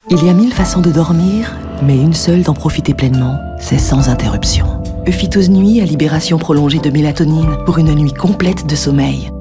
Il y a 1000 façons de dormir, mais une seule d'en profiter pleinement, c'est sans interruption. Euphytose Nuit à libération prolongée de mélatonine pour une nuit complète de sommeil.